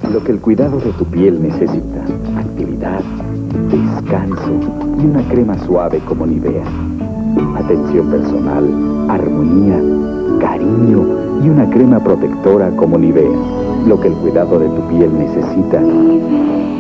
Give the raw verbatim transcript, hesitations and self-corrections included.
Lo que el cuidado de tu piel necesita: actividad, descanso y una crema suave como Nivea. Atención personal, armonía, cariño y una crema protectora como Nivea. Lo que el cuidado de tu piel necesita